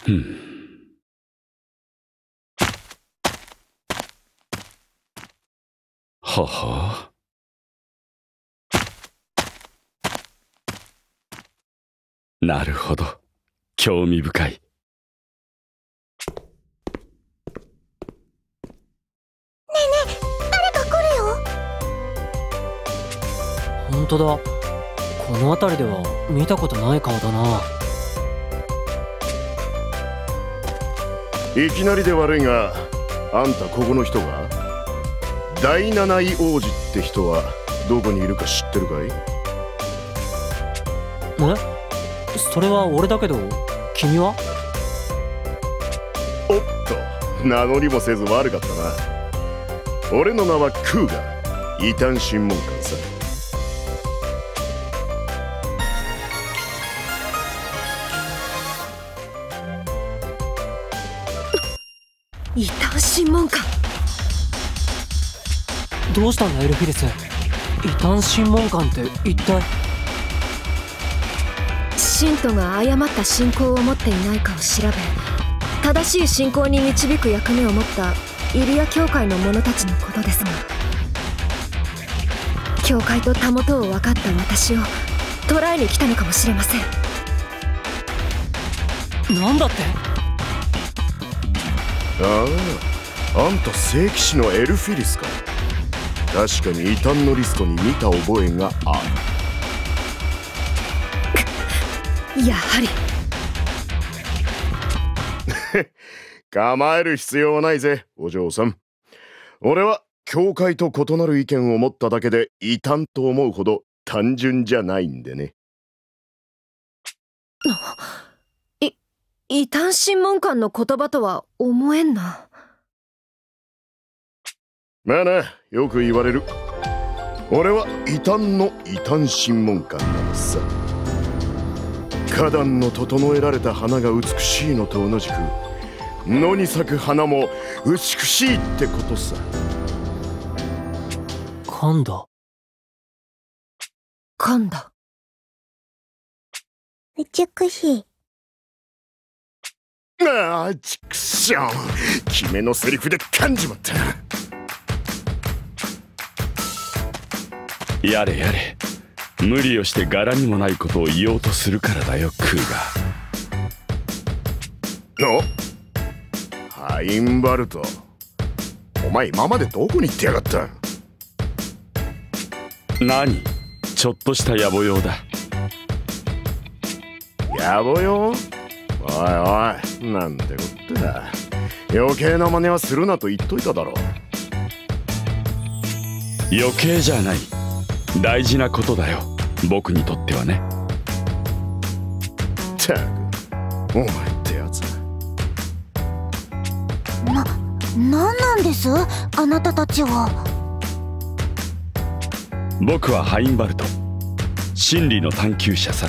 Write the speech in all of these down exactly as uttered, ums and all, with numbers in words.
ふん。はは。なるほど。興味深い。 本当だ。この辺りでは見たことない顔だな。 いきなりで悪いが、あんたここの人が第七位王子って人はどこにいるか知ってるかい？ え？それは俺だけど、君は？ おっと、名乗りもせず悪かったな。俺の名はクーガ、異端審問官さ。 異端審問官。 どうしたんだエルフィリス。異端審問官って一体？ 信徒が誤った信仰を持っていないかを調べ、正しい信仰に導く役目を持ったイリア教会の者たちのことですが、教会とたもとを分かった私を捕らえに来たのかもしれません。 なんだって？ ああ、あんた聖騎士のエルフィリスか。確かに異端のリストに見た覚えがある。やはり構える必要はないぜ、お嬢さん。俺は教会と異なる意見を持っただけで異端と思うほど単純じゃないんでね。 い異端審問官の言葉とは思えんな。 まあな、よく言われる。俺は異端の異端審問官なのさ。花壇の整えられた花が美しいのと同じく、野に咲く花も美しいってことさ。 噛んだ。 噛んだ。 美しい。 ああ、ちくしょう。決めのセリフで噛んじまった。 やれやれ。無理をして柄にもないことを言おうとするからだよ、クーガ。お、ハインバルト。お前今までどこに行ってやがった？ 何？ちょっとした野暮用だ。 野暮用？おいおい、なんてこっただ。余計な真似はするなと言っといただろう。 余計じゃない。大事なことだよ、僕にとってはね。 ったく、お前ってやつ。 な、なんなんです？あなたたちは。 僕はハインバルト、真理の探求者さ。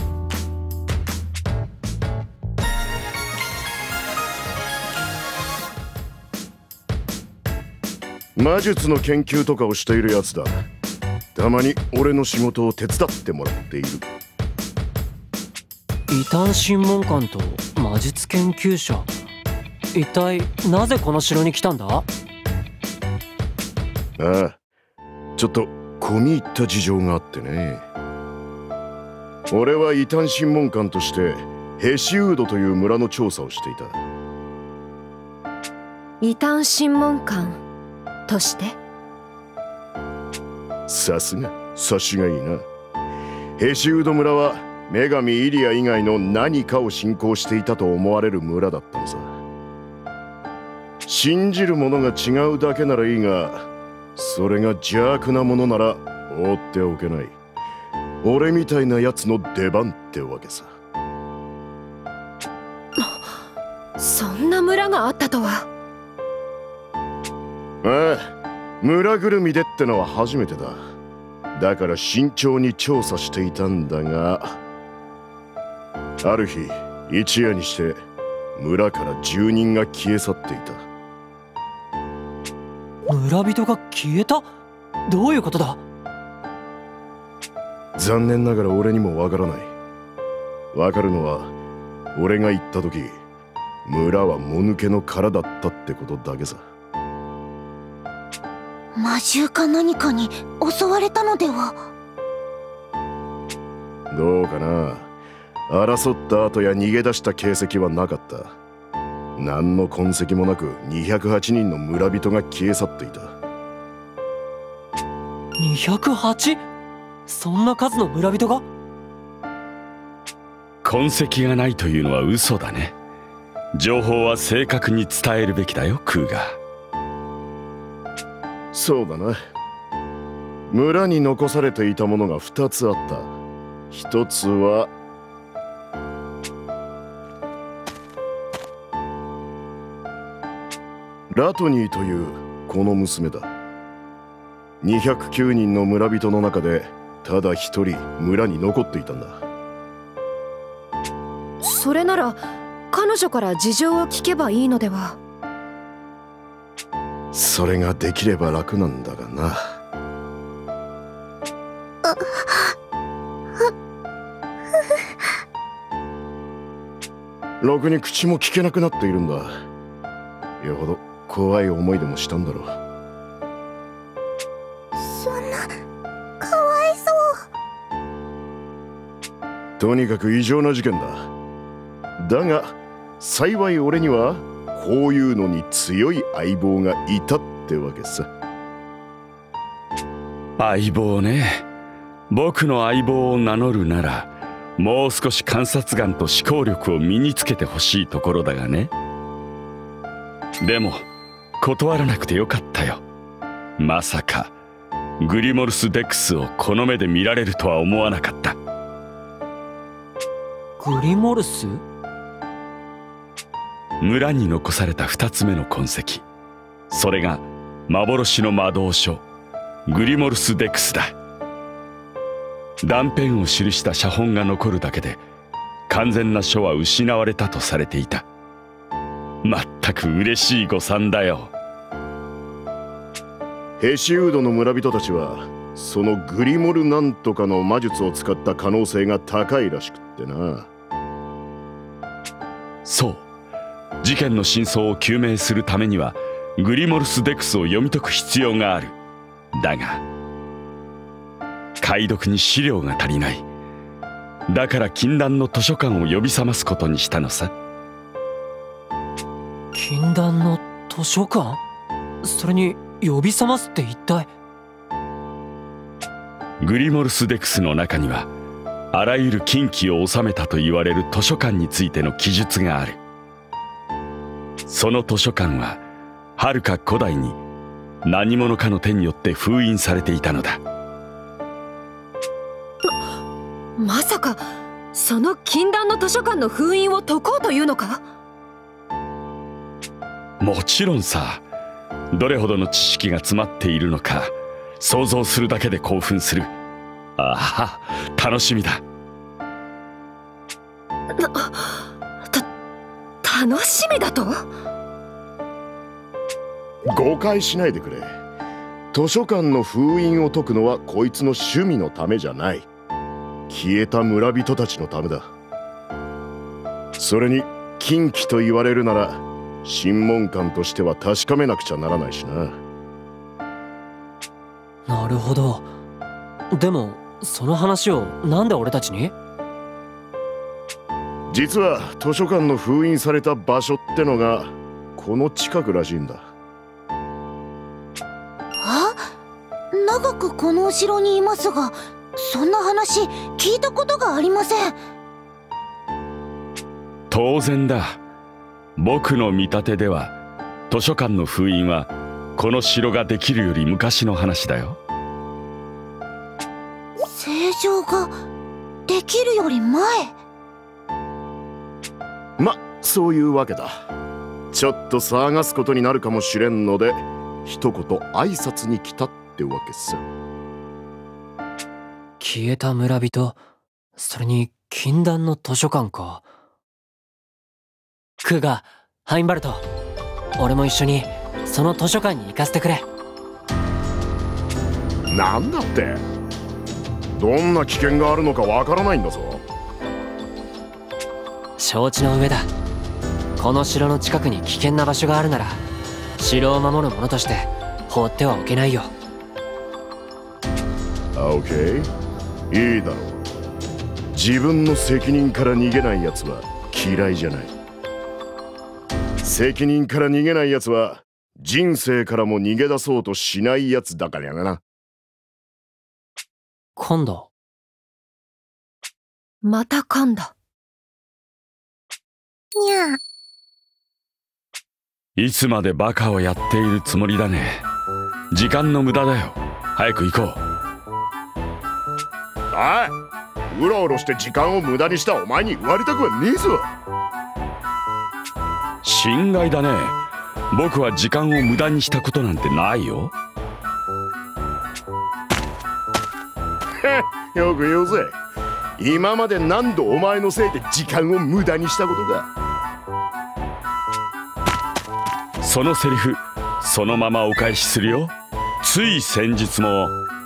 魔術の研究とかをしているやつだ。たまに俺の仕事を手伝ってもらっている。 異端審問官と魔術研究者。一体なぜこの城に来たんだ？ああ、ちょっと込み入った事情があってね。俺は異端審問官としてヘシウードという村の調査をしていた。 異端審問官として？ さすが察しがいいな。ヘシウード村は女神イリア以外の何かを信仰していたと思われる村だったのさ。信じるものが違うだけならいいが、それが邪悪なものなら放っておけない。俺みたいなやつの出番ってわけさ。 そんな村があったとは。 ああ、村ぐるみでってのは初めてだ。だから慎重に調査していたんだが、ある日一夜にして村から住人が消え去っていた。 村人が消えた？どういうことだ？ 残念ながら俺にもわからない。わかるのは俺が行った時村はもぬけの殻だったってことだけさ。 魔獣か何かに襲われたのでは。 どうかな。争った後や逃げ出した形跡はなかった。何の痕跡もなくにひゃくはちにんの村人が消え去っていた。 にひゃくはち？ そんな数の村人が？ 痕跡がないというのは嘘だね。情報は正確に伝えるべきだよ、クーガー。そうだな。村に残されていたものがふたつあった。ひとつはラトニーというこの娘だ。にひゃくきゅうにんの村人の中でただ一人村に残っていたんだ。 それなら彼女から事情を聞けばいいのでは。 それができれば楽なんだがな。ろくに口も聞けなくなっているんだ。よほど怖い思いでもしたんだろう。 そんな、かわいそう。 とにかく異常な事件だ。だが幸い俺にはこういうのに強い相棒がいたってわけさ。 相棒ね。僕の相棒を名乗るならもう少し観察眼と思考力を身につけてほしいところだがね。でも断らなくてよかったよ。まさかグリモルス・デクスをこの目で見られるとは思わなかった。 グリモルス？ 村に残された二つ目の痕跡。それが幻の魔導書グリモルス・デクスだ。断片を記した写本が残るだけで完全な書は失われたとされていた。まったく嬉しい誤算だよ。 ヘシウードの村人たちはそのグリモルなんとかの魔術を使った可能性が高いらしくってな。 そう、事件の真相を究明するためにはグリモルス・デクスを読み解く必要がある。だが解読に資料が足りない。だから禁断の図書館を呼び覚ますことにしたのさ。 禁断の図書館？それに呼び覚ますって一体？ グリモルス・デクスの中にはあらゆる禁忌を収めたと言われる図書館についての記述がある。その図書館ははるか古代に何者かの手によって封印されていたのだ。 まさかその禁断の図書館の封印を解こうというのか？ もちろんさ。どれほどの知識が詰まっているのか想像するだけで興奮する。ああ、楽しみだ。 た楽しみだと？ 誤解しないでくれ。図書館の封印を解くのはこいつの趣味のためじゃない。消えた村人たちのためだ。それに禁忌と言われるなら審問官としては確かめなくちゃならないしな。 なるほど。でもその話をなんで俺たちに？ 実は図書館の封印された場所ってのがこの近くらしいんだ。 あ、長くこのお城にいますがそんな話聞いたことがありません。 当然だ。僕の見立てでは図書館の封印はこの城ができるより昔の話だよ。 正常ができるより前？ ま、そういうわけだ。ちょっと騒がすことになるかもしれんので一言挨拶に来たってわけさ。 消えた村人、それに禁断の図書館か。クーガ、ハインバルト、俺も一緒にその図書館に行かせてくれ。 なんだって？どんな危険があるのかわからないんだぞ。 承知の上だ。 この城の近くに危険な場所があるなら城を守る者として放ってはおけないよ。 オッケー、いいだろう。自分の責任から逃げないやつは嫌いじゃない。責任から逃げないやつは人生からも逃げ出そうとしないやつだからやな。 今度また噛んだ。 にゃあ。 いつまでバカをやっているつもりだね。時間の無駄だよ。早く行こう。 おい、うろうろして時間を無駄にしたお前に言われたくはねえぞ。 心外だね。僕は時間を無駄にしたことなんてないよ。 よく言うぜ。今まで何度お前のせいで時間を無駄にしたことか。 そのセリフそのままお返しするよ。つい先日も。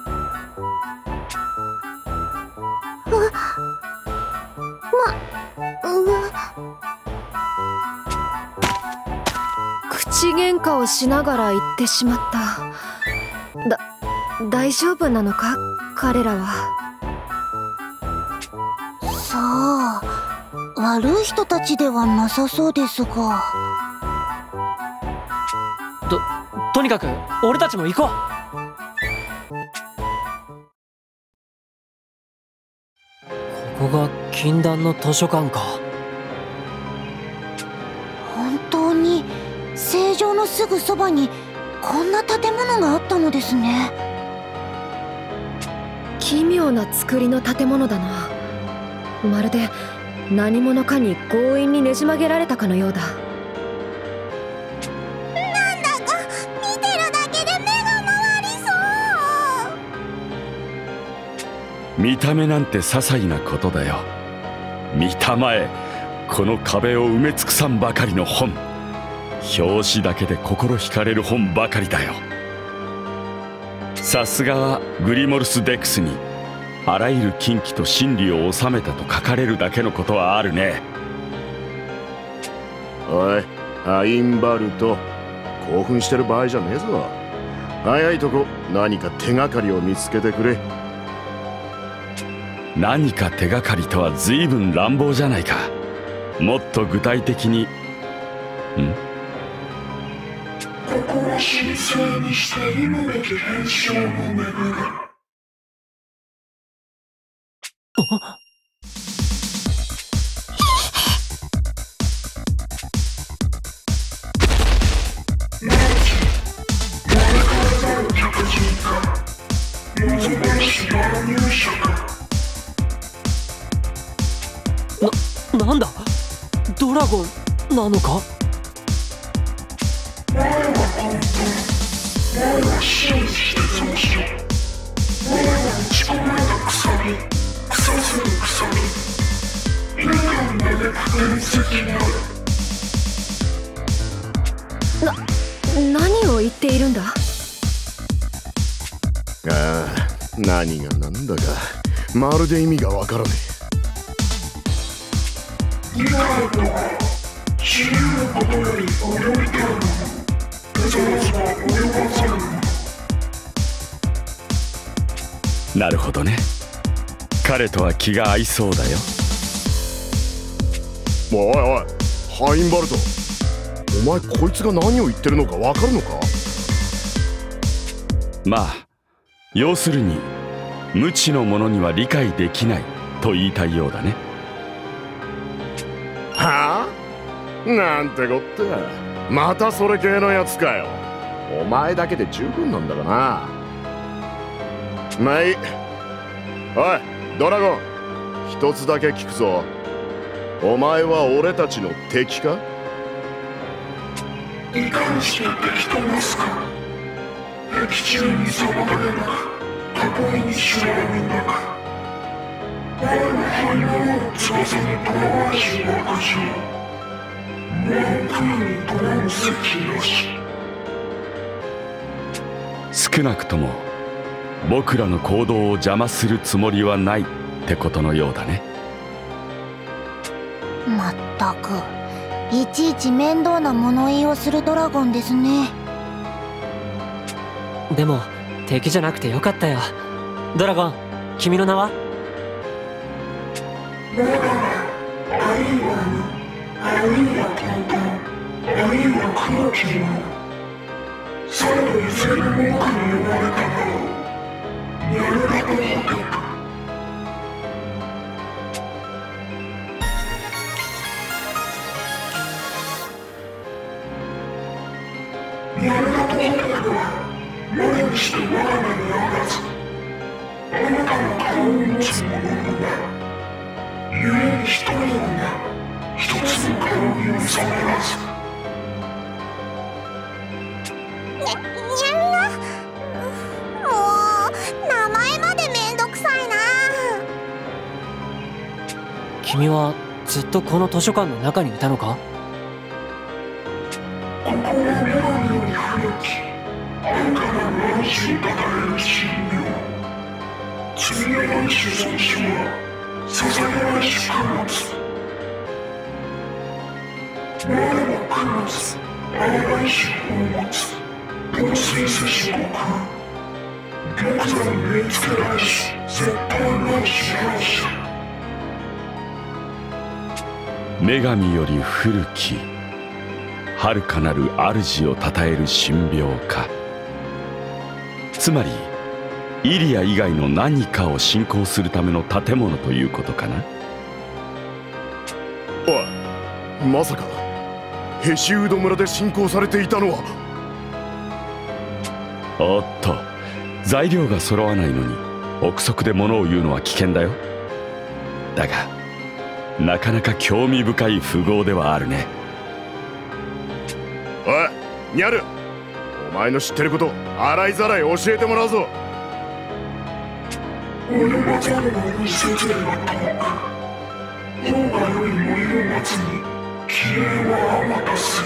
口喧嘩をしながら言ってしまった。だ、大丈夫なのか彼らは。 さあ、悪い人たちではなさそうですが。 と、とにかく俺たちも行こう。ここが禁断の図書館か。 本当に聖城のすぐそばにこんな建物があったのですね。 奇妙な作りの建物だな。まるで何者かに強引にねじ曲げられたかのようだ。 なんだか見てるだけで目が回りそう。 見た目なんて些細なことだよ。見たまえ、この壁を埋め尽くさんばかりの本。表紙だけで心惹かれる本ばかりだよ。さすがはグリモルス・デックスにあらゆる禁忌と真理を収めたと書かれるだけのことはあるね。 おい、アインバルト、興奮してる場合じゃねえぞ。早いとこ何か手がかりを見つけてくれ。 何か手がかりとは随分乱暴じゃないか。もっと具体的に。ん？ ここは神聖にして忌むべき変象の巡る。 な、なんだドラゴンなのか。 我は本当、我は信じてそうしよう。我は打ち込まれた鎖、腐する鎖、みかんまで伝説なる。 な、何を言っているんだ。 ああ、何が何だかまるで意味がわからね理解とは知ることより驚いてるの。わざわざ及ばざるの。 なるほどね。彼とは気が合いそうだよ。 え。おいおい、ハインバルト、お前こいつが何を言ってるのかわかるのか。 まあ要するに無知の者には理解できないと言いたいようだね。 はあ？なんてこった。またそれ系のやつかよ。お前だけで十分なんだがな。まあいい。おいドラゴン、一つだけ聞くぞ。お前は俺たちの敵か？ いかにして敵とますか。敵中に騒がれなく、囲いに知られる中、我は羽を翼にとらわし枠上、文空にとらむ石よし。 少なくとも僕らの行動を邪魔するつもりはないってことのようだね。 まったくいちいち面倒な物言いをするドラゴンですね。 でも敵じゃなくてよかったよ。ドラゴン、君の名は？ だからあるいはあるいは東東あるいは黒木のさらにいずれも僕に呼ばれたならやるだけホテプ。やるだけホテプは我にして我が目にあらずあなたの顔を持つ者は故に一人が一つの顔に収まらず。 にゃ、にゃんがもう名前までめんどくさいな。 君はずっとこの図書館の中にいたのか？ ここは女神より古き安価な乱視をたたえる神廟。罪のない主尊書は捧げないし供物。我は供物、淡いし宝物、同水せし国玉座に目つけないし絶対ない支配者。 女神より古き遥かなる主をたたえる神廟か。つまりイリア以外の何かを信仰するための建物ということかな。 おい、まさかヘシウド村で信仰されていたのは。 おっと、材料が揃わないのに憶測で物を言うのは危険だよ。だがなかなか興味深い符号ではあるね。 おい、ニャル、お前の知ってること洗いざらい教えてもらうぞ。 俺はザルの一節では遠く方がより森を待つに気鋭はあまたする。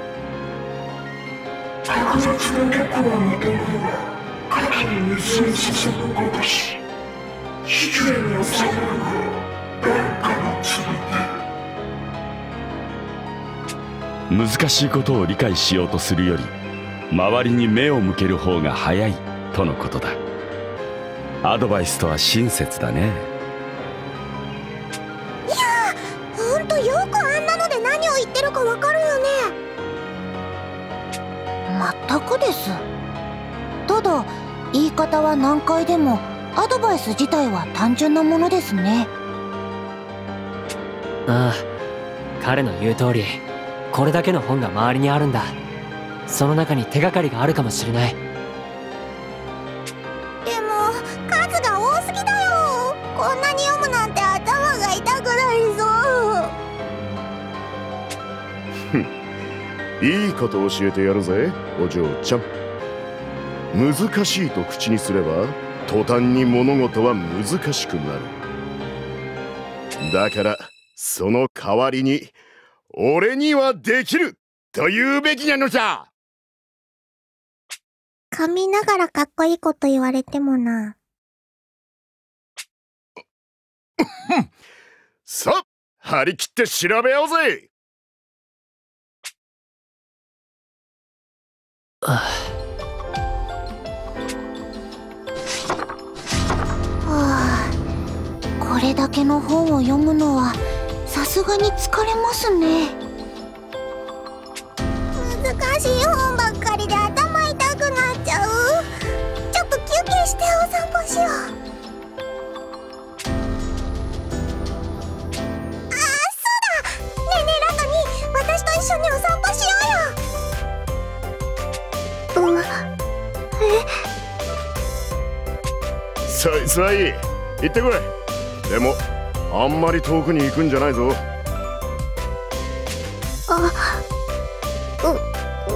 確雑な玉は求めれば火器に水を注ぐごとし秘境に収めるが誰かの剣。 難しいことを理解しようとするより周りに目を向ける方が早いとのことだ。アドバイスとは親切だね。 いやー、ほんとよくあんなので何を言ってるかわかるよね。まったくです。ただ言い方は難解でもアドバイス自体は単純なものですね。 ああ、彼の言う通りこれだけの本が周りにあるんだ。その中に手がかりがあるかもしれない。 でも数が多すぎだよ。こんなに読むなんて頭が痛くなりそう。 いいこと教えてやるぜ、お嬢ちゃん。難しいと口にすれば途端に物事は難しくなる。だからその代わりに俺にはできると言うべきなのじゃ。 噛みながらかっこいいこと言われてもな。 さあ、張り切って調べようぜ。 はあ、これだけの本を読むのはさすがに疲れますね。難しい本ばっかりで頭痛くなっちゃう。ちょっと休憩してお散歩しよう。あー、そうだ。ねえねえラトニー、私と一緒にお散歩しようよ。うん、えさいさい、行ってこい。でもあんまり遠くに行くんじゃないぞ。 あ、う、う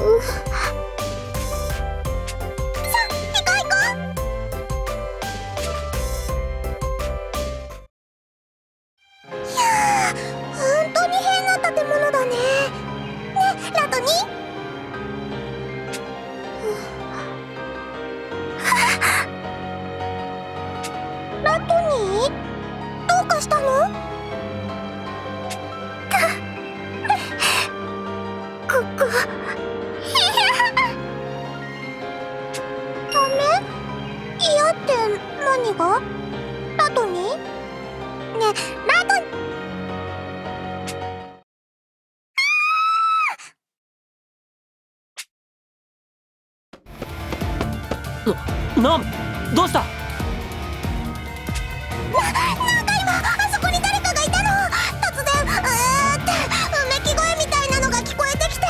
ラトニー、どうかしたの？ な、なんどうした？な、 なんか今あそこに誰かがいたの。突然うーってうめき声みたいなのが聞こえてきて。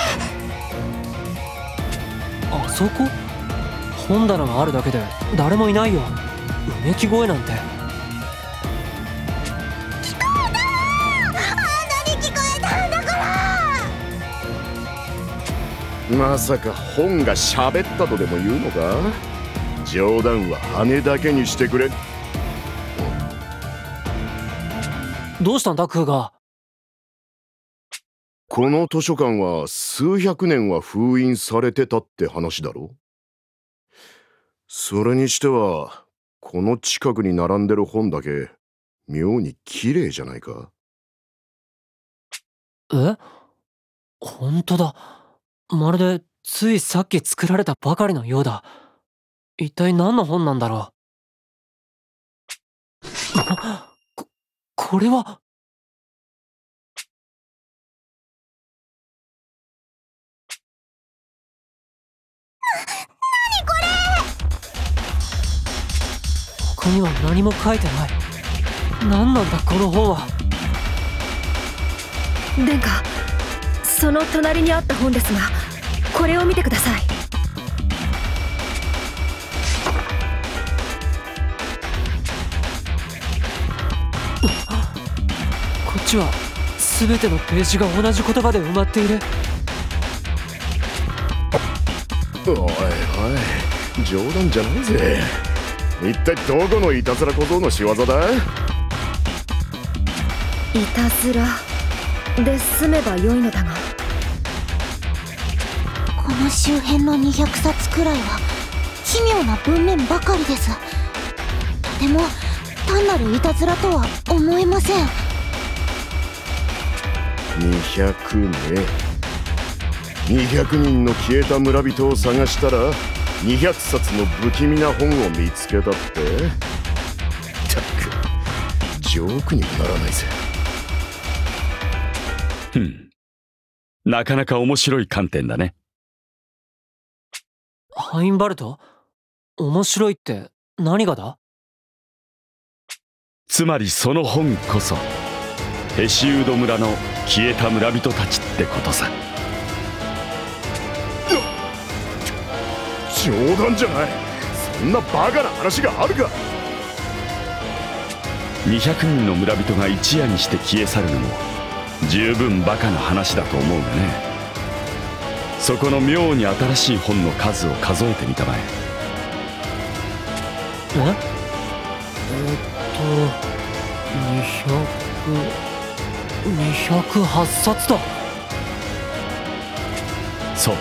あそこ？本棚があるだけで誰もいないよ。うめき声なんて。 聞こえたー。あんなに聞こえたんだから。 まさか本が喋ったとでも言うのか？冗談は羽だけにしてくれ。 どうしたんだクーガー？ この図書館は数百年は封印されてたって話だろ。それにしてはこの近くに並んでる本だけ妙に綺麗じゃないか。 え？本当だ。まるでついさっき作られたばかりのようだ。一体何の本なんだろう。こ、これは。 何これ？ ここには何も書いてない。何なんだこの本は。 殿下、その隣にあった本ですが、これを見てください。 こっちは全てのページが同じ言葉で埋まっている。 おいおい、冗談じゃないぜ。一体どこのいたずら小僧の仕業だ？ いたずらで済めばよいのだが。 この周辺のにひゃくさつくらいは奇妙な文面ばかりです。とても単なるいたずらとは思えません。 にひゃくね。にひゃくにんの消えた村人を探したらにひゃくさつの不気味な本を見つけたって？ったくジョークにもならないぜ。 ふん、なかなか面白い観点だね。 ハインバルト？面白いって何がだ？ つまりその本こそヘシウド村の消えた村人たちってことさ。 冗談じゃない。そんなバカな話があるか。 にひゃくにんの村人が一夜にして消え去るのも十分バカな話だと思うがね。そこの妙に新しい本の数を数えてみたまえ。 え？えーっとにひゃくにひゃくはちさつだ。 そう、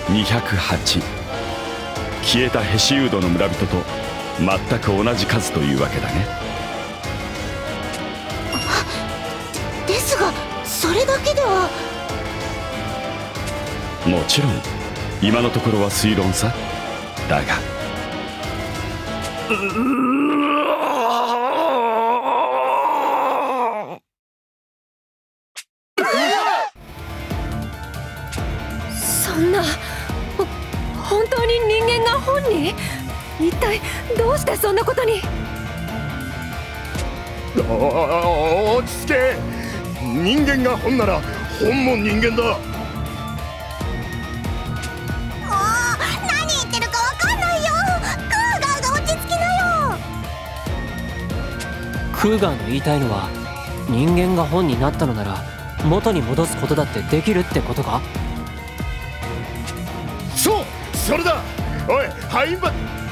にひゃくはち。消えたヘシウドの村人と全く同じ数というわけだね。 ですがそれだけでは。 もちろん今のところは推論さ。だがそんな、ほ本当に人間が本に？一体どうしてそんなことに？ お落ち着け。人間が本なら本も人間だ。 何言ってるかわかんないよ。クーガーが落ち着きなよ。 クーガーの言いたいのは人間が本になったのなら元に戻すことだってできるってことか？ そう、それだ。おい、ハインバ。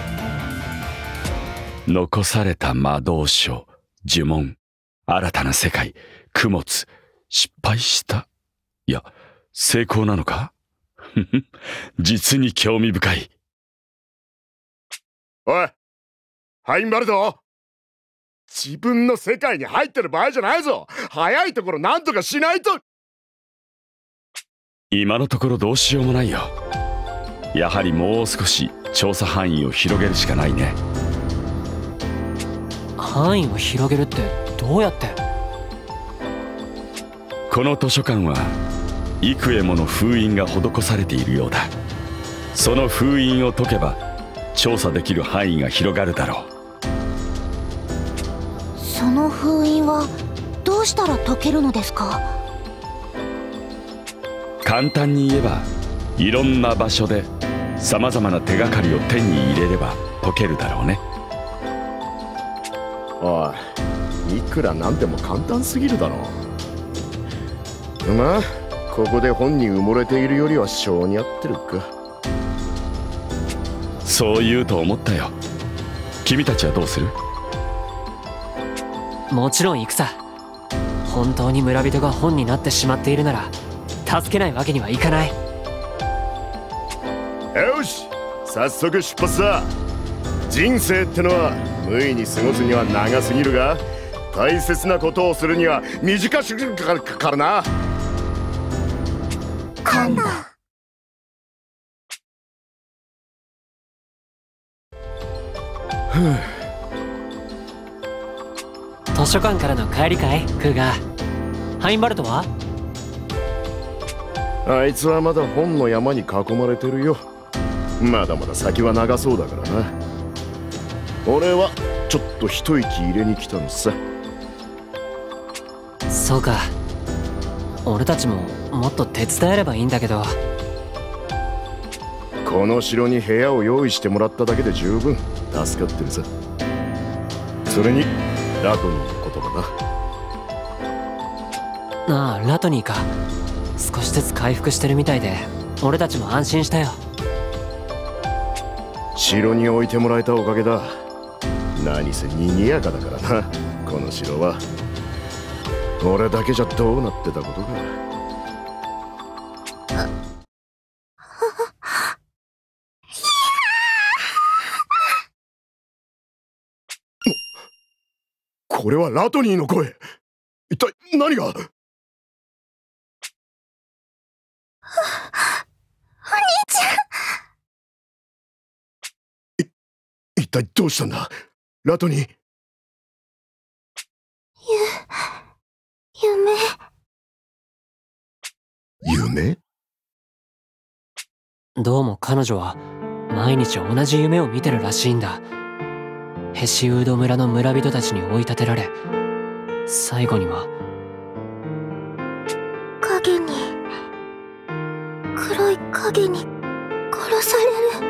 残された魔導書、呪文、新たな世界、供物、失敗した？いや、成功なのか？実に興味深い。 おい、ハインバルト、自分の世界に入ってる場合じゃないぞ。早いところなんとかしないと。 今のところどうしようもないよ。やはりもう少し調査範囲を広げるしかないね。 範囲を広げるってどうやって？ この図書館は幾重もの封印が施されているようだ。その封印を解けば調査できる範囲が広がるだろう。その封印はどうしたら解けるのですか？ 簡単に言えば、いろんな場所でさまざまな手がかりを手に入れれば解けるだろうね。 おい、いくらなんでも簡単すぎるだろう。まあここで本に埋もれているよりは性に合ってるか。 そう言うと思ったよ。君たちはどうする？ もちろん行くさ。本当に村人が本になってしまっているなら助けないわけにはいかない。 よし、早速出発だ。人生ってのは無意に過ごすには長すぎるが、大切なことをするには短すぎるからな。 カンナ。 図書館からの帰りかい、クーガー。ハインバルトは？ あいつはまだ本の山に囲まれてるよ。まだまだ先は長そうだからな。俺はちょっと一息入れに来たのさ。 そうか。俺たちももっと手伝えればいいんだけど。 この城に部屋を用意してもらっただけで十分助かってるさ。それにラトニーのことだな。 ああ、ラトニーか。少しずつ回復してるみたいで俺たちも安心したよ。 城に置いてもらえたおかげだ。何せ賑やかだからな、この城は。俺だけじゃどうなってたことか。これはラトニーの声。一体何が？お兄ちゃん。 い一体どうしたんだラトニー。 ゆ夢夢？ どうも彼女は毎日同じ夢を見てるらしいんだ。ヘシウード村の村人たちに追い立てられ、最後には影に黒い影に殺され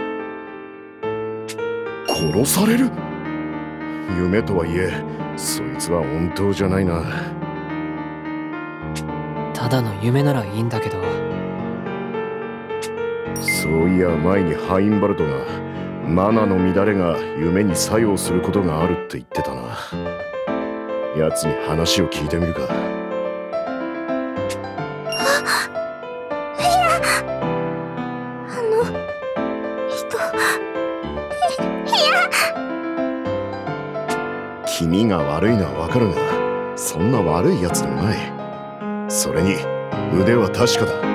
る。 殺される？夢とはいえそいつは本当じゃないな。 ただの夢ならいいんだけど。 そういや前にハインバルトがマナの乱れが夢に作用することがあるって言ってたな。奴に話を聞いてみるか。 あの人、いや。 君が悪いのはわかるが、そんな悪い奴でもない。それに腕は確かだ。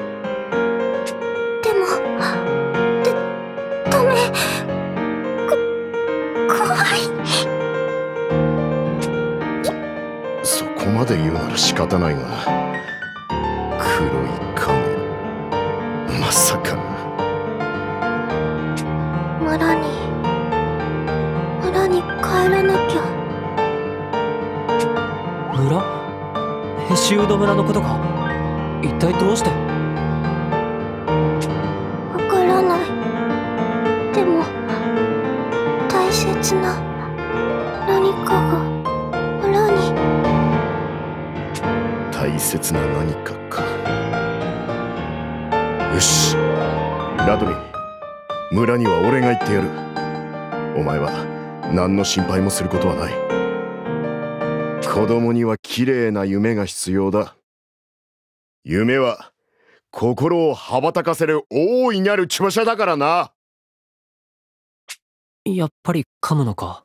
でもでダメ。こ怖い。 そこまで言うなら仕方ないが、黒い影、まさか。 村に村に帰らなきゃ。 村？ヘシウード村のことか？一体どうして？ わからない。でも大切な何かが村に。 大切な何かか。よし、ラドニー、村には俺が行ってやる。お前は何の心配もすることはない。子供には綺麗な夢が必要だ。夢は心を羽ばたかせる大いなる翼だからな。 やっぱり噛むのか。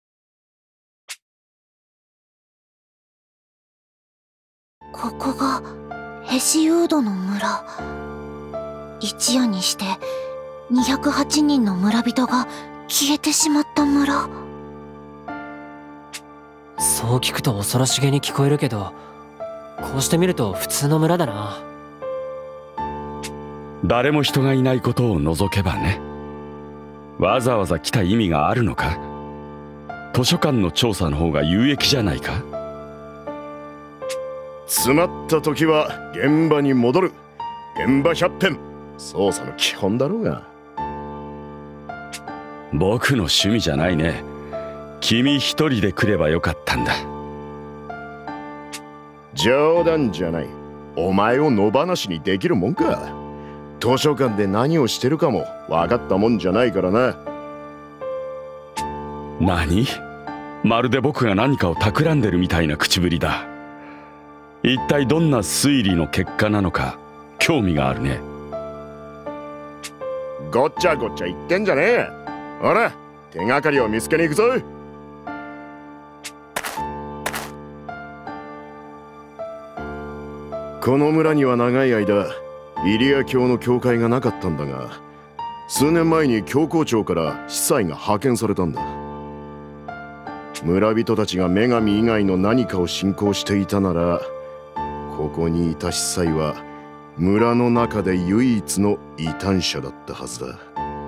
ここがヘシウードの村。一夜にしてにひゃくはちにんの村人が消えてしまった村。 そう聞くと恐ろしげに聞こえるけど、こうしてみると普通の村だな。 誰も人がいないことを除けばね。 わざわざ来た意味があるのか？図書館の調査の方が有益じゃないか？ 詰まった時は現場に戻る。現場百遍、捜査の基本だろうが。 僕の趣味じゃないね。君一人で来ればよかったんだ。 冗談じゃない。お前を野放しにできるもんか。図書館で何をしてるかも分かったもんじゃないからな。 何？まるで僕が何かを企んでるみたいな口ぶりだ。一体どんな推理の結果なのか興味があるね。 ごっちゃごっちゃ言ってんじゃねえ。ほら、手がかりを見つけに行くぞ。この村には長い間イリア教の教会がなかったんだが、数年前に教皇庁から司祭が派遣されたんだ。村人たちが女神以外の何かを信仰していたなら、ここにいた司祭は村の中で唯一の異端者だったはずだ。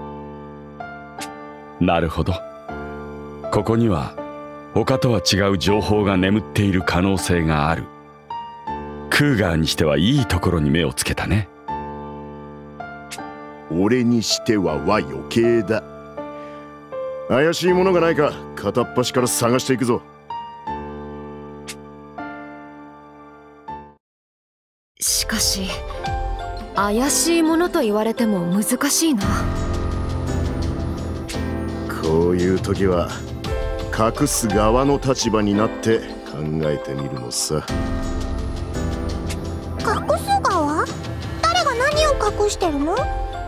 なるほど。ここには他とは違う情報が眠っている可能性がある。クーガーにしてはいいところに目をつけたね。 俺にしてはは余計だ。怪しいものがないか片っ端から探していくぞ。 しかし怪しいものと言われても難しいな。 こういう時は隠す側の立場になって考えてみるのさ。 隠す側？誰が何を隠してるの？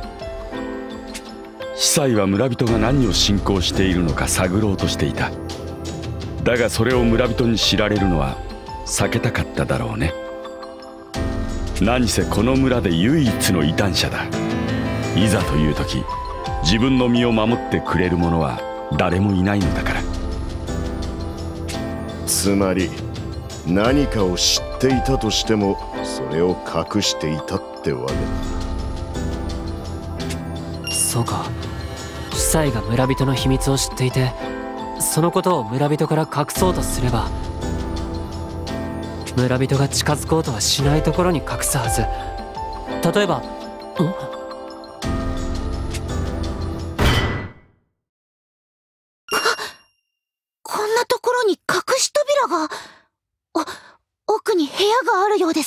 司祭は村人が何を信仰しているのか探ろうとしていた。だがそれを村人に知られるのは避けたかっただろうね。何せこの村で唯一の異端者だ。いざという時自分の身を守ってくれる者は誰もいないのだから。 つまり何かを知っていたとしてもそれを隠していたってわけだ。 そうか。司祭が村人の秘密を知っていて、そのことを村人から隠そうとすれば、村人が近づこうとはしないところに隠すはず。例えば、ん？ こんなところに隠し扉が。お、奥に部屋があるようです。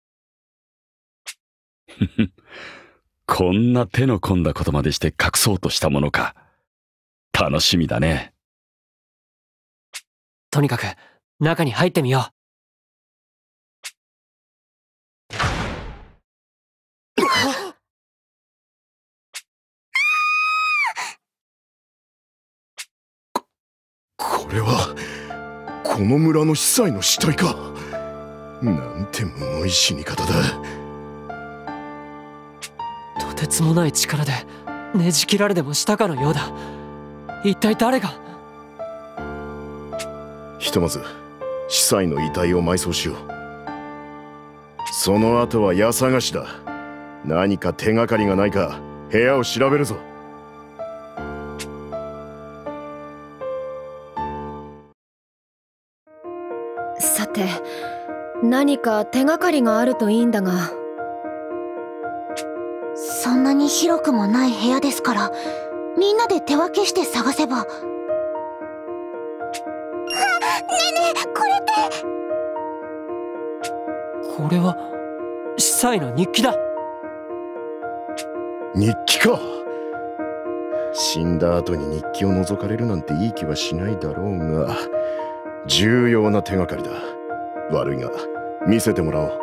こんな手の込んだことまでして隠そうとしたものか。楽しみだね。 とにかく中に入ってみよう。 これはこの村の司祭の死体か。なんてむごい死に方だ。 とてつもない力でねじ切られでもしたかのようだ。一体誰が？ ひとまず司祭の遺体を埋葬しよう。その後は家探しだ。何か手がかりがないか部屋を調べるぞ。 さて、何か手がかりがあるといいんだが。 そんなに広くもない部屋ですから、みんなで手分けして探せば。あ、ねえねえ、これって。 これは司祭の日記だ。 日記か。死んだ後に日記を覗かれるなんていい気はしないだろうが、重要な手がかりだ。悪いが見せてもらおう。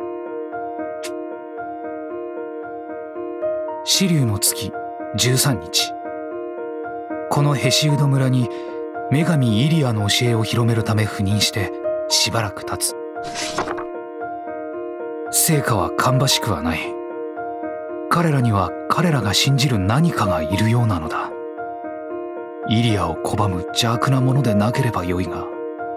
紫龍の月じゅうさんにち、このヘシウド村に女神イリアの教えを広めるため赴任してしばらく経つ。成果は芳しくはない。彼らには彼らが信じる何かがいるようなのだ。イリアを拒む邪悪なものでなければよいが。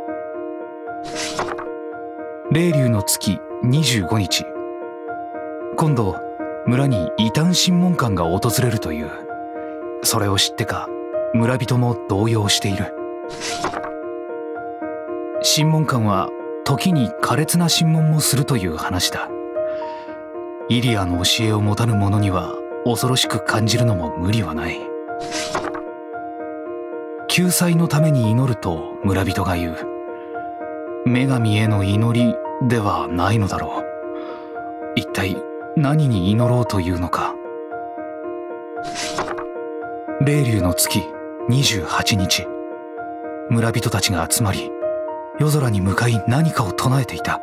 霊竜の月にじゅうごにち、今度村に異端審問官が訪れるという。 それを知ってか村人も動揺している。審問官は時に苛烈な審問もするという話だ。イリアの教えを持たぬ者には恐ろしく感じるのも無理はない。救済のために祈ると村人が言う。女神への祈りではないのだろう。一体何に祈ろうというのか。霊竜の月にじゅうはちにち、村人たちが集まり夜空に向かい何かを唱えていた。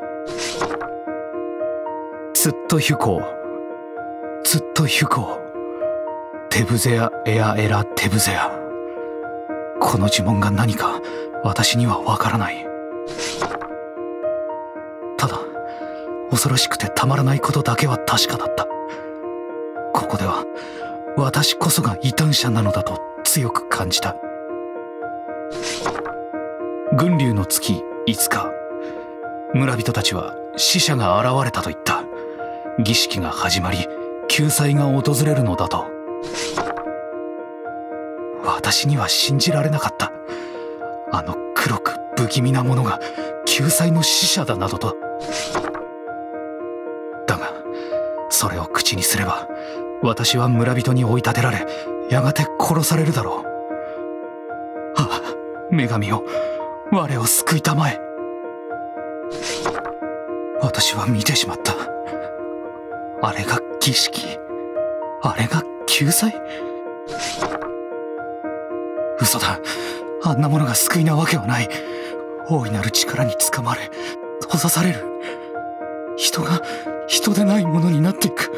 ずっとヒュコー、ずっとヒュコー、テブゼアエアエラテブゼア。この呪文が何か私にはわからない。ただ恐ろしくてたまらないことだけは確かだった。ここでは私こそが異端者なのだと強く感じた。群竜の月いつか、村人たちは死者が現れたと言った。儀式が始まり救済が訪れるのだと。私には信じられなかった。あの黒く不気味なものが救済の使者だなどと。だがそれを口にすれば私は村人に追い立てられやがて殺されるだろう。ああ、女神よ、我を救いたまえ。私は見てしまった。あれが儀式、あれが救済。嘘だ。あんなものが救いなわけはない。大いなる力につかまれ閉ざされる。人が人でないものになっていく。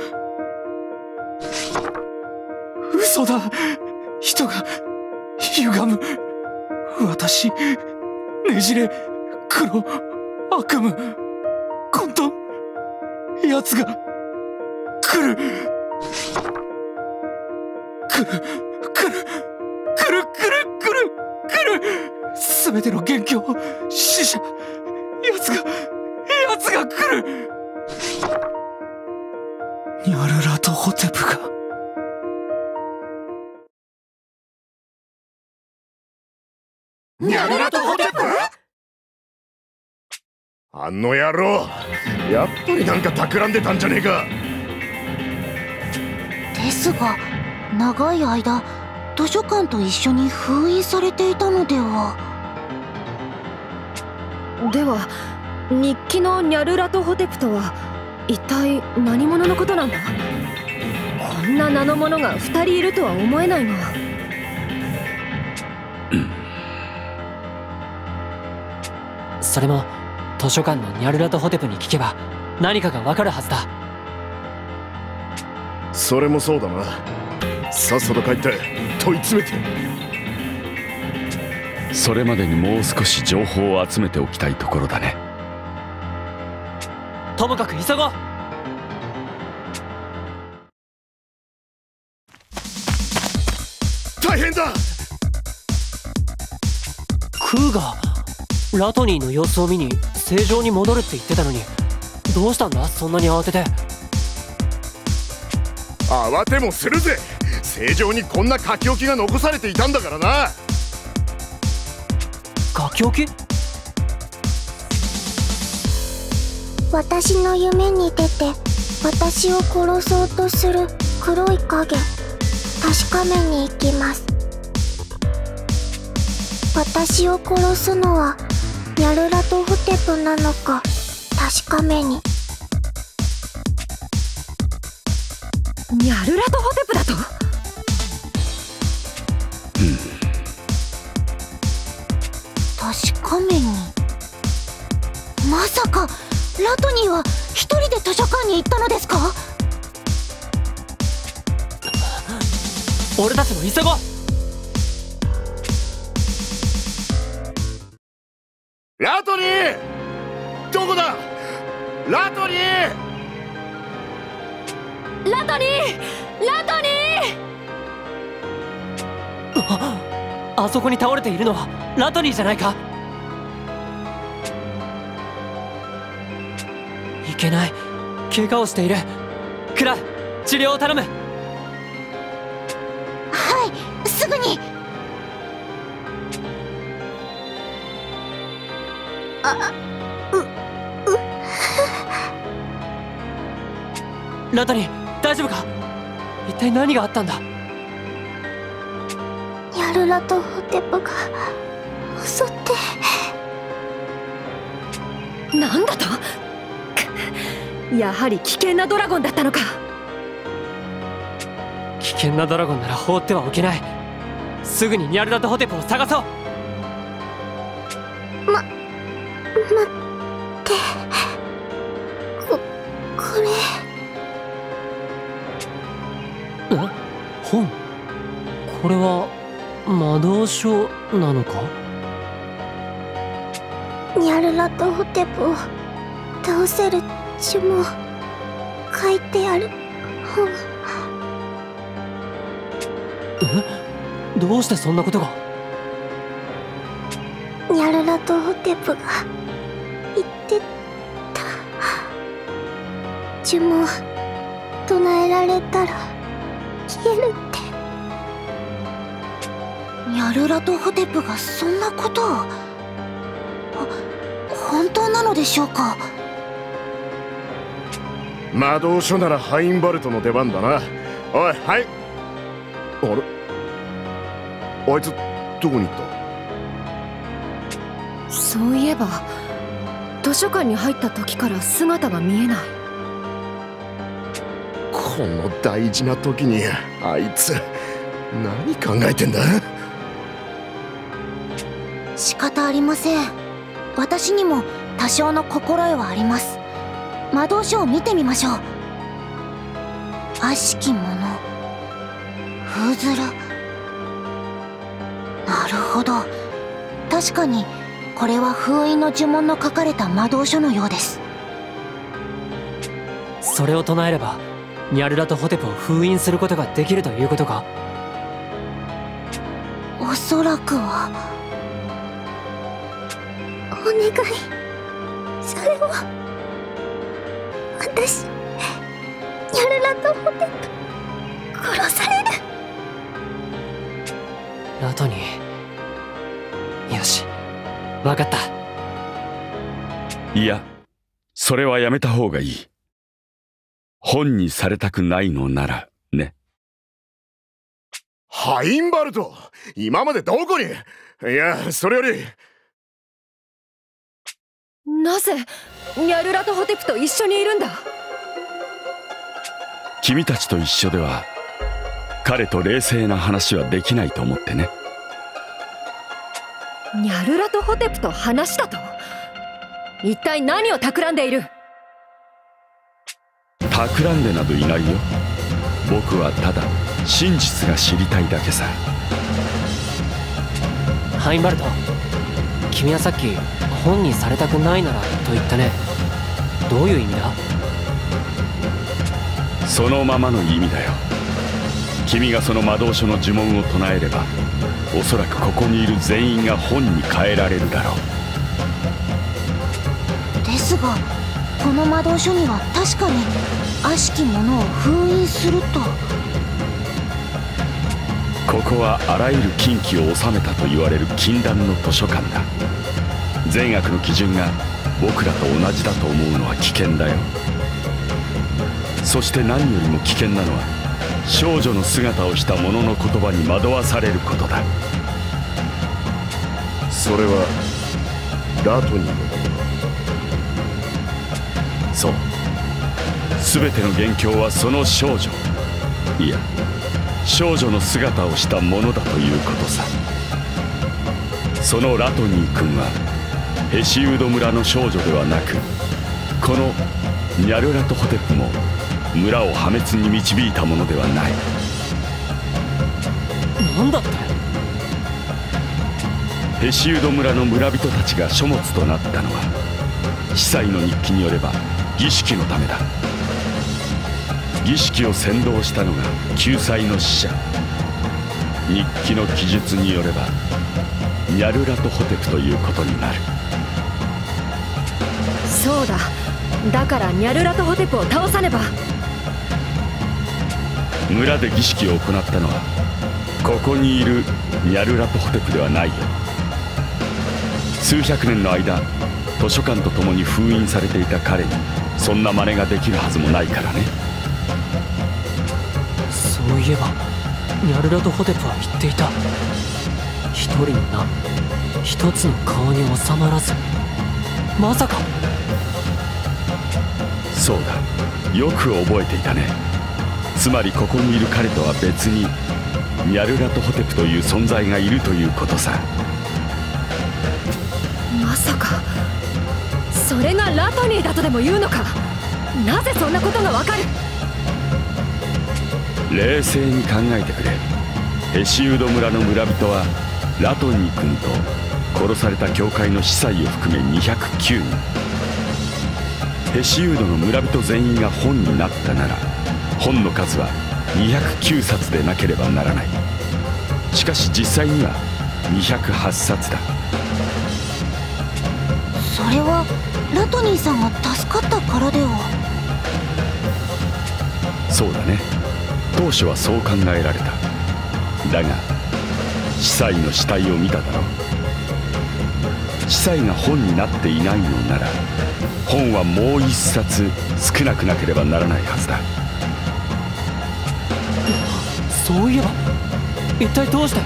嘘だ。人が歪む。私ねじれ黒悪夢混沌、奴が来る来る来る来る来る来る来る。全ての元凶死者、奴が奴が来る。ニャルラトホテプが。 ニャルラトホテプ？あの野郎、やっぱりなんか企んでたんじゃねえか。 ですが長い間図書館と一緒に封印されていたのでは。 では日記のニャルラトホテプとは一体何者のことなんだ？こんな名の者が二人いるとは思えないが。 それも図書館のニャルラトホテプに聞けば何かがわかるはずだ。 それもそうだな。さっさと帰って問い詰めて。 それまでにもう少し情報を集めておきたいところだね。 ともかく急ごう。 大変だ。 クーガラトニーの様子を見に正常に戻るって言ってたのに、どうしたんだそんなに慌てて。 慌てもするぜ。正常にこんな書き置きが残されていたんだからな。 書き置き？ 私の夢に出て私を殺そうとする黒い影、確かめに行きます。私を殺すのはニャルラトホテプなのか確かめに。 ニャルラトホテプだと？ 確かめに。まさかラトニーは一人で図書館に行ったのですか？ 俺たちも急ごう。 ラトニー、どこだ？ラトニー、 ラトニー、ラトニー。 あ、あそこに倒れているのはラトニーじゃないか？いけない、怪我をしている。クラ、治療を頼む。 はい。 ぐに。あ、う、う。 ラトニー、大丈夫か？一体何があったんだ？ ニャルラとホテプが襲って。 なんだと？やはり危険なドラゴンだったのか。 危険なドラゴンなら放ってはおけない。すぐにニャルラとホテプを探そう。 ま、待って。こ、これ。 え？本？これは魔導書なのか？ ニャルラとホテプを倒せる呪文書いてある本。 え？どうしてそんなことが？ ニャルラとホテプが言ってた。呪文唱えられたら消えるって。ニャルラとホテプがそんなことを。本当なのでしょうか？ 魔導書ならハインバルトの出番だな。おい、はい。あれ、あいつどこに行った？ そういえば図書館に入った時から姿が見えない。 この大事な時にあいつ何考えてんだ？ 仕方ありません。私にも多少の心得はあります。魔導書を見てみましょう。悪しき者、封ずる。なるほど、確かにこれは封印の呪文の書かれた魔導書のようです。 それを唱えればニャルラとホテプを封印することができるということか？ おそらくは。お願い、それを。私、ニャルラとホテプ殺される。 ラトニー、よし、分かった。 いや、それはやめた方がいい。本にされたくないのならね。 ハインバルト、今までどこに？いや、それより。 なぜニャルラとホテプと一緒にいるんだ？ 君たちと一緒では彼と冷静な話はできないと思ってね。 ニャルラとホテプと話だと？一体何を企んでいる？ 企んでなどいないよ。僕はただ真実が知りたいだけさ。 ハインバルト、君はさっき本にされたくないならと言ったね。どういう意味だ？ そのままの意味だよ。君がその魔導書の呪文を唱えれば、おそらくここにいる全員が本に変えられるだろう。ですが、この魔導書には確かに悪しき者を封印すると。 ここはあらゆる禁忌を収めたと言われる禁断の図書館だ。善悪の基準が僕らと同じだと思うのは危険だよ。そして何よりも危険なのは少女の姿をした者の言葉に惑わされることだ。 それはラトニーのもの？そう、全ての元凶はその少女、いや少女の姿をしたものだということさ。そのラトニー君はヘシウド村の少女ではなく、このニャルラとホテプも村を破滅に導いたものではない。 なんだって？ ヘシウド村の村人たちが書物となったのは司祭の日記によれば儀式のためだ。儀式を先導したのが救済の使者。日記の記述によればニャルラとホテプということになる。 そうだ、だからニャルラとホテプを倒さねば。 村で儀式を行ったのはここにいるニャルラトホテプではないよ。数百年の間図書館と共に封印されていた彼にそんな真似ができるはずもないからね。 そういえばニャルラトホテプは言っていた。一人の名一つの顔に収まらず。まさか。 そうだ、よく覚えていたね。つまりここにいる彼とは別にニャルラトホテプという存在がいるということさ。 まさかそれがラトニーだとでも言うのか。なぜそんなことがわかる。 冷静に考えてくれ。ヘシウド村の村人はラトニー君と殺された教会の司祭を含めにひゃくきゅうにん。ヘシウドの村人全員が本になったなら本の数はにひゃくきゅうさつでなければならない。しかし実際にはにひゃくはちさつだ。 それはラトニーさんが助かったからでは。 そうだね、当初はそう考えられた。だが司祭の死体を見ただろう。司祭が本になっていないのなら本はもう一冊少なくなければならないはずだ。 そういえば一体どうして。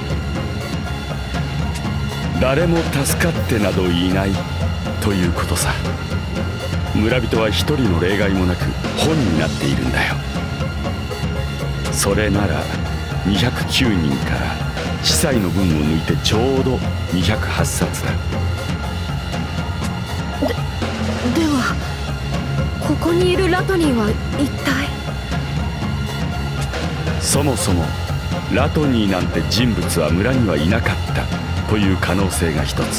誰も助かってなどいないということさ。村人は一人の例外もなく本になっているんだよ。それならにひゃくきゅうにんから司祭の分を抜いてちょうどにひゃくはちさつだ。 でではここにいるラトニーは一体。 そもそもラトニーなんて人物は村にはいなかったという可能性が一つ。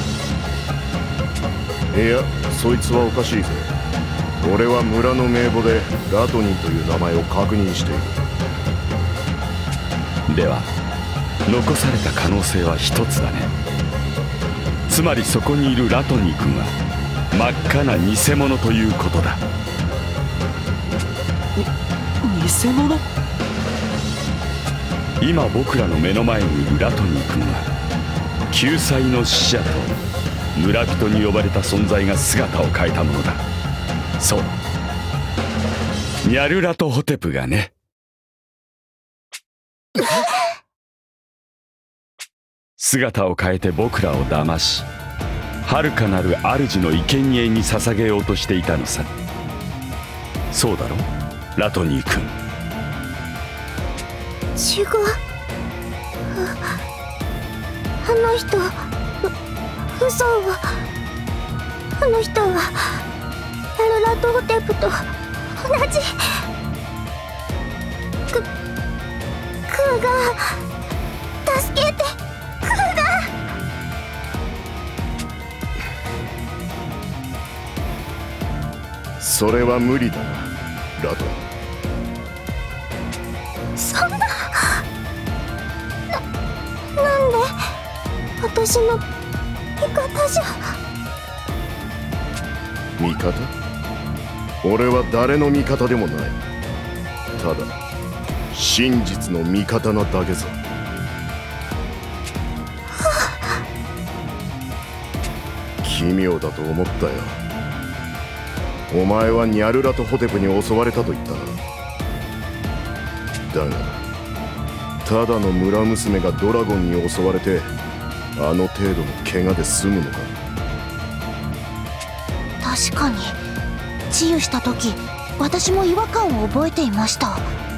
いや、そいつはおかしいぜ。俺は村の名簿でラトニーという名前を確認している。 では残された可能性は一つだね。つまりそこにいるラトニー君は真っ赤な偽物ということだ。 に偽物。 今僕らの目の前にいるラトニー君は救済の使者と村人に呼ばれた存在が姿を変えたものだ。そう、ニャルラトホテプがね。姿を変えて僕らを騙し遥かなる主の生贄に捧げようとしていたのさ。そうだろラトニー君。 違う。あ、あの人う嘘を。あの人はニャルラトホテプと同じ。くクーガー助けて。クーガー。 それは無理だなラトニー。 そんな。な、なんで私の味方じゃ。 味方？俺は誰の味方でもない。ただ真実の味方なだけさ。奇妙だと思ったよ。お前はニャルラトホテプに襲われたと言ったな。だがただの村娘がドラゴンに襲われてあの程度の怪我で済むのか。 確かに治癒した時私も違和感を覚えていました。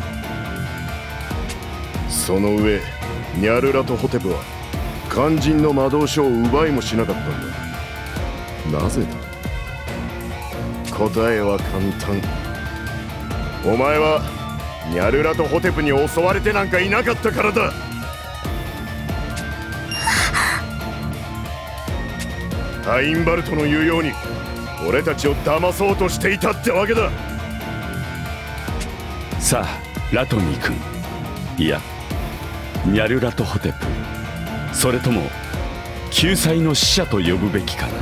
その上ニャルラトホテプは肝心の魔導書を奪いもしなかったんだ。なぜだ。答えは簡単。お前はニャルラトホテプに襲われてなんかいなかったからだ。アインバルトの言うように俺たちを騙そうとしていたってわけだ。 さあラトニー君、いやニャルラトホテプ、それとも救済の使者と呼ぶべきかな。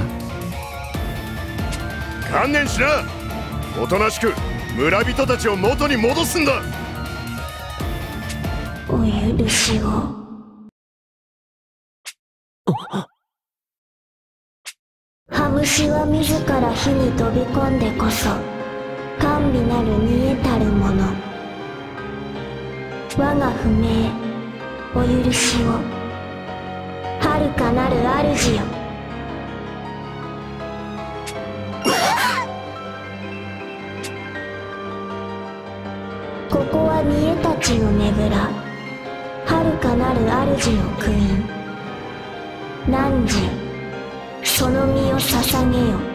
観念しな。おとなしく村人たちを元に戻すんだ。 お許しを。羽虫は自ら火に飛び込んでこそ甘美なる煮えたるもの。我が不明お許しを。遥かなる主よ。ここは見えたちのねぐら。遥かなる主のクイーン。汝その身を捧げよ。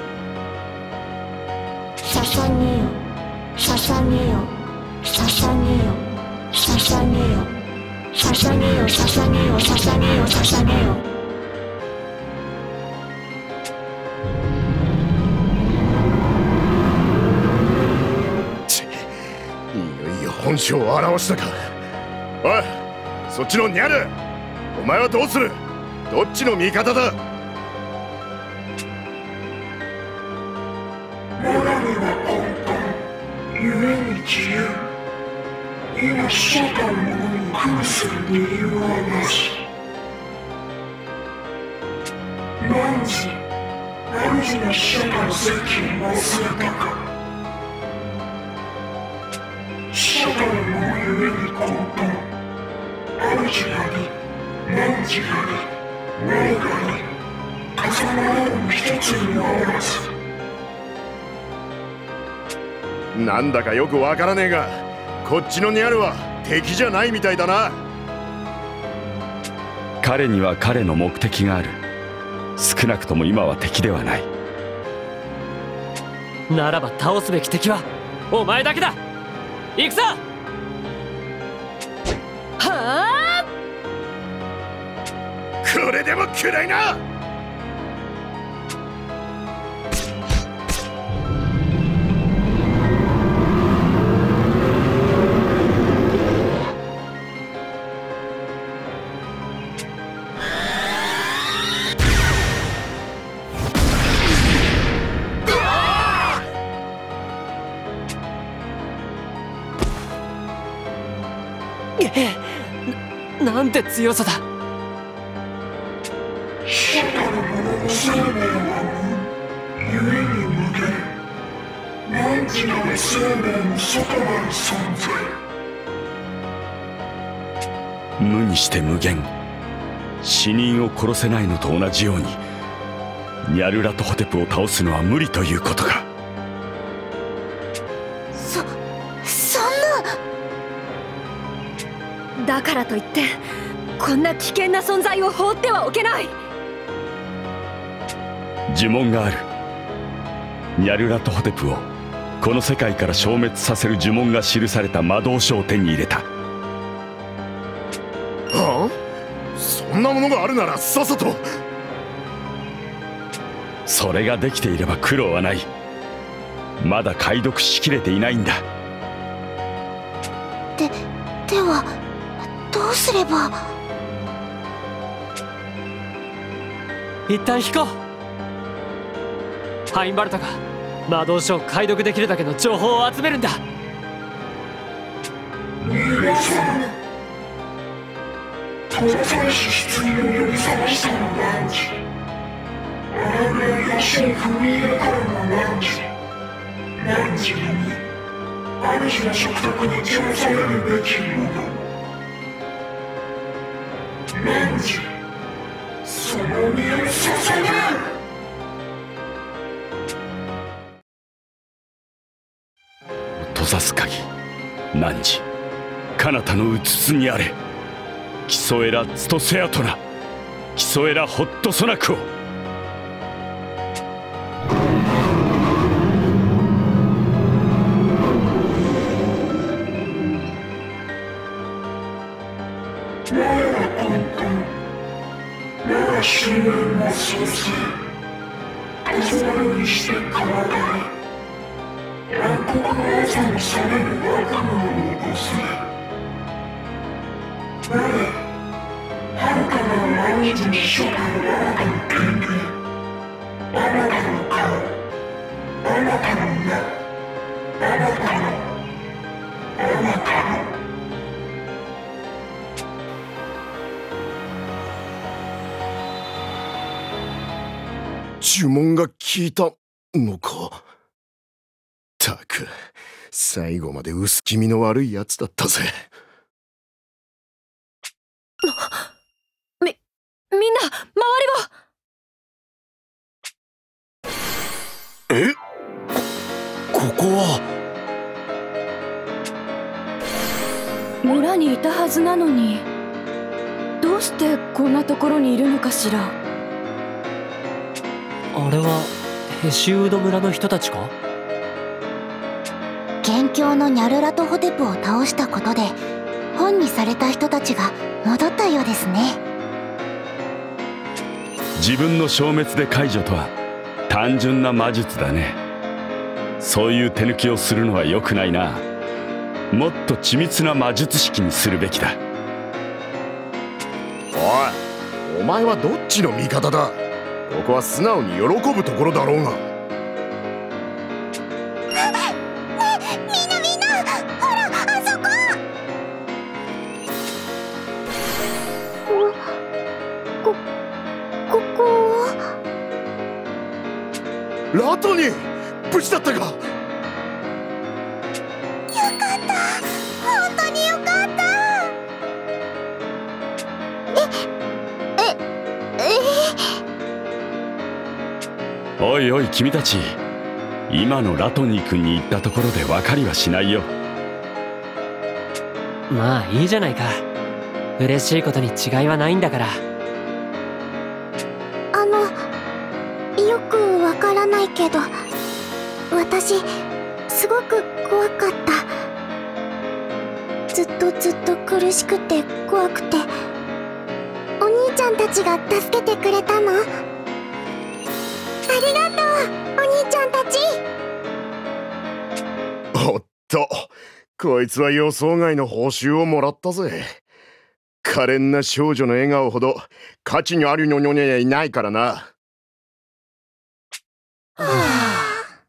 捧げよ捧げよ捧げよ捧げよ捧げよ捧げよ捧げよ捧げよ。 ちいよいよ本性を表したか。おい、そっちのニャル、お前はどうする？どっちの味方だ？ モラルは根本、故に自由。今死者たる者に空する理由はなし。汝、主の死者たる責を忘れたか。死者たる者ゆえに根本、主なり、汝なり、我がり、重ならぬ一つにあらず。 なんだかよくわからねえが、こっちのニャルは敵じゃないみたいだな。 彼には彼の目的がある。少なくとも今は敵ではない。 ならば倒すべき敵はお前だけだ。行くぞ。はあ、 これでもくらいな。 な、なんて強さだ。 死者たる者の生命は無、故に無限。汝なる生命の外なる存在。 無にして無限。死人を殺せないのと同じように、ニャルラトホテプを倒すのは無理ということか。 そ、そんな。 だからといってこんな危険な存在を放ってはおけない。 呪文がある。ニャルラトホテプをこの世界から消滅させる呪文が記された魔導書を手に入れた。 はあ？そんなものがあるならさっさと。 それができていれば苦労はない。まだ解読しきれていないんだ。 で、ではどうすれば。 一旦引こう。ハインバルトが魔導書を解読できるだけの情報を集めるんだ。 ミイラ様、東西市出入を呼び覚ましたの汝。荒ぶらいらしい踏み入れからの汝。汝の身、主の食卓に供されるべきもの。汝、その身を捧げる。 閉ざす鍵、汝、彼方のうつつにあれ。キソエラ・ツトセアトナ、キソエラ・ホットソナクを。 我は根本、我は終焉の創生。風のようにして体へ。暗黒の朝にされる若者を起こす。我、遥かなる主に処分あなたの権限。あなたの顔、あなたの名、あなたの、あなたの。 呪文が効いたのか。たく、最後まで薄気味の悪いやつだったぜ。 み、みんな、周りを。え？こ、ここは。 村にいたはずなのに、どうしてこんなところにいるのかしら。 あれはヘシウード村の人たちか？ 元凶のニャルラトホテプを倒したことで本にされた人たちが戻ったようですね。 自分の消滅で解除とは単純な魔術だね。そういう手抜きをするのは良くないな。もっと緻密な魔術式にするべきだ。 おい、お前はどっちの味方だ。ここは素直に喜ぶところだろうが。 みんなみんな、ほらあそこ。こ、ここラトニー、無事だったか。 よかった、本当によかった。え、え、えおいおい君たち、今のラトニー君に言ったところで分かりはしないよ。 まあいいじゃないか。嬉しいことに違いはないんだから。 あの、よくわからないけど、私すごく怖かった。ずっとずっと苦しくて怖くて、お兄ちゃんたちが助けてくれたの。ありがとう、お兄ちゃんたち。 おっと、こいつは予想外の報酬をもらったぜ。可憐な少女の笑顔ほど価値にあるのにはいないからな。はあ。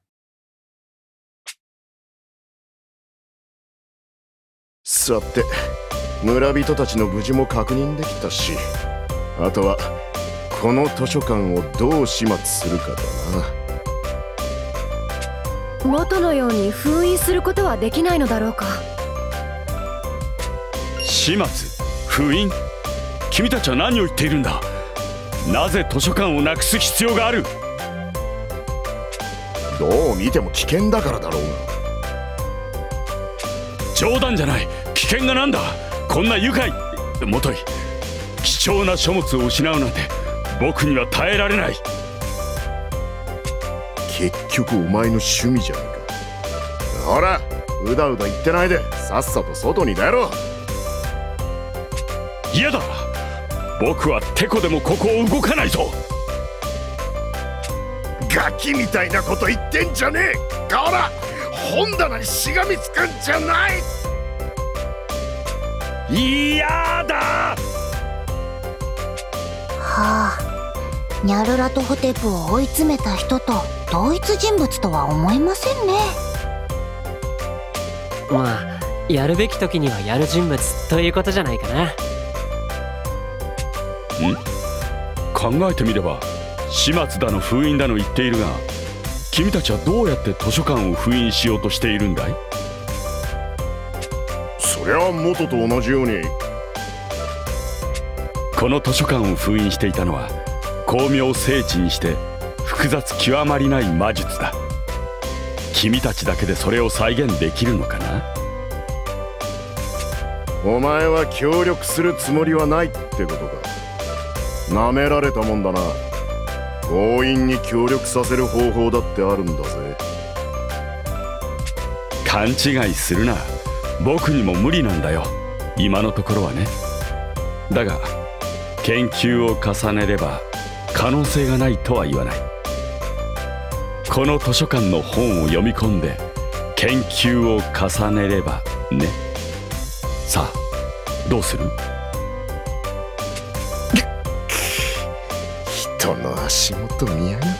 さて、村人たちの無事も確認できたし、あとはこの図書館をどう始末するかだな。 元のように封印することはできないのだろうか。 始末？封印？君たちは何を言っているんだ。なぜ図書館をなくす必要がある？ どう見ても危険だからだろうが。 冗談じゃない。危険がなんだ。こんな愉快、もとい貴重な書物を失うなんて僕には耐えられない。 結局お前の趣味じゃないか。ほら、うだうだ言ってないでさっさと外に出ろ。 嫌だ。僕はテコでもここを動かないぞ。 ガキみたいなこと言ってんじゃねえ。ほら、本棚にしがみつくんじゃない。 嫌だ。 はあ、ニャルラトホテプを追い詰めた人と同一人物とは思えませんね。 まあやるべき時にはやる人物ということじゃないかな。 ん？考えてみれば始末だの封印だの言っているが、君たちはどうやって図書館を封印しようとしているんだい？ そりゃ元と同じように。 この図書館を封印していたのは巧妙精緻にして複雑極まりない魔術だ。君たちだけでそれを再現できるのかな？ お前は協力するつもりはないってことか。なめられたもんだな。強引に協力させる方法だってあるんだぜ。 勘違いするな。僕にも無理なんだよ、今のところはね。だが研究を重ねれば可能性がないとは言わない。この図書館の本を読み込んで研究を重ねればね。さあどうする？ 人の足元見やがって。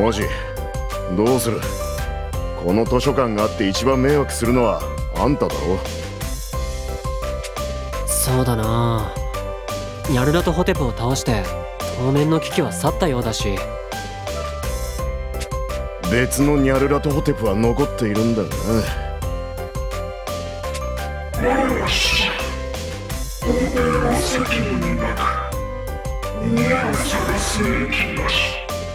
もしどうする？この図書館があって一番迷惑するのはあんただろ。 そうだな。ニャルラトホテプを倒して当面の危機は去ったようだし。 別のニャルラトホテプは残っているんだがな。 我が死者欧米の責務なく逃げを探す駅なし。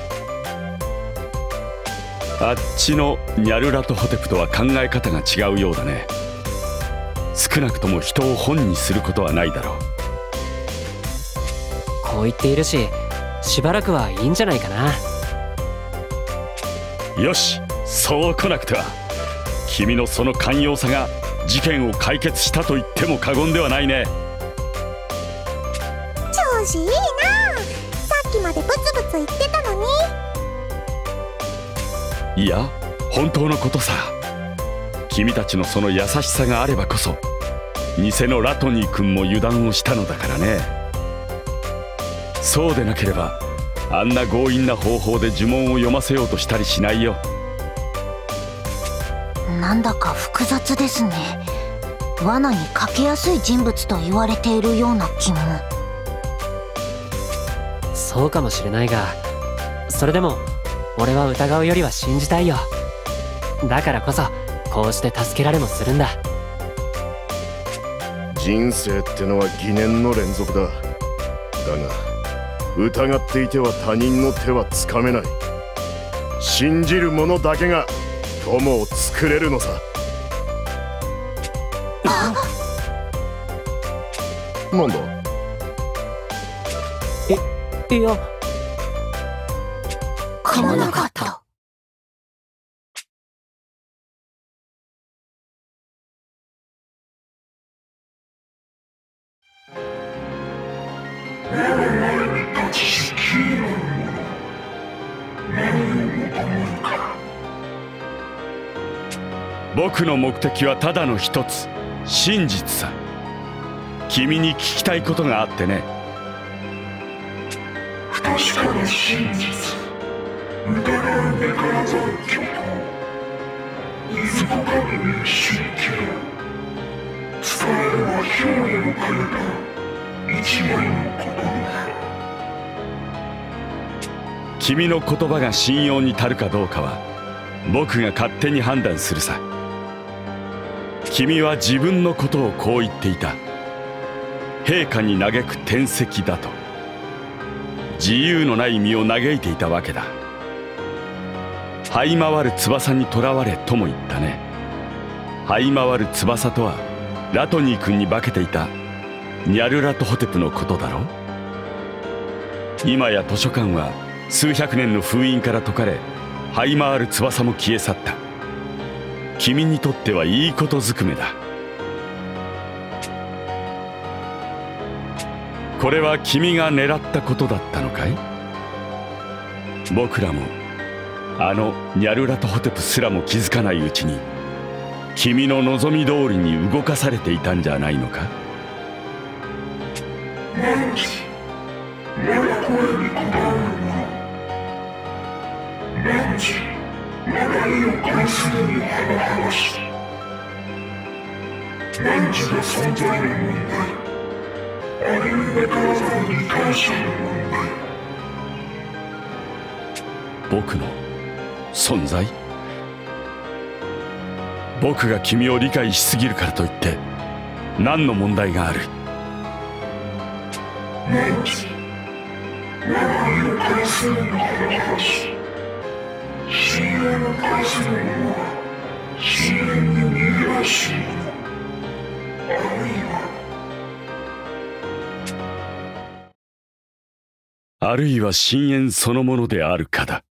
あっちのニャルラトホテプとは考え方が違うようだね。少なくとも人を本にすることはないだろう。 こう言っているし、しばらくはいいんじゃないかな。 よし、そう来なくては。君のその寛容さが事件を解決したと言っても過言ではないね。 調子いいな。さっきまでブツブツ言ってたのに。 いや、本当のことさ。君たちのその優しさがあればこそ偽のラトニー君も油断をしたのだからね。そうでなければあんな強引な方法で呪文を読ませようとしたりしないよ。 なんだか複雑ですね。罠にかけやすい人物と言われているような気も。 そうかもしれないが、それでも俺は疑うよりは信じたいよ。だからこそこうして助けられもするんだ。 人生ってのは疑念の連続だ。だが疑っていては他人の手はつかめない。信じる者だけが友を作れるのさ。なんだ。 いいや、 噛まなかった。 我が前に立ちし気になる者、何を求めるか。 僕の目的はただの一つ、真実さ。君に聞きたいことがあってね。 不確かな真実、疑うべからざる虚構、いずこかに見知りきれ、伝えるは表現を変えた一枚の言葉。 君の言葉が信用に足るかどうかは僕が勝手に判断するさ。君は自分のことをこう言っていた。陛下に嘆く天石だと。自由のない身を嘆いていたわけだ。這い回る翼にとらわれとも言ったね。這い回る翼とはラトニー君に化けていたニャルラトホテプのことだろう。今や図書館は数百年の封印から解かれ、這い回る翼も消え去った。君にとってはいいことずくめだ。これは君が狙ったことだったのかい？僕らもあのニャルラトホテプすらも気づかないうちに君の望み通りに動かされていたんじゃないのか？ 何時、我が声にこだわる者、何時、我が意を関するに甚だし、何時の存在の問題、ありうべからざる理解者の問題。 僕の存在？僕が君を理解しすぎるからといって何の問題がある？ 何時、我が意を関するに甚だし、信用の関する者は信念に逃げらしい者、あるいはあるいは深淵そのものであるかだ。